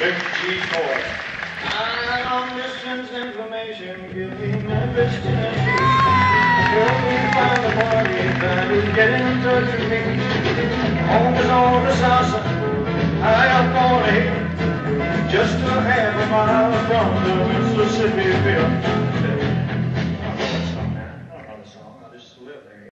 Big G4. I'm listening to information, give me Memphis, Tennessee. Help me find the party that will get in touch with me. Homes on the salsa, high up on the hill, just a half a mile from the Mississippi River.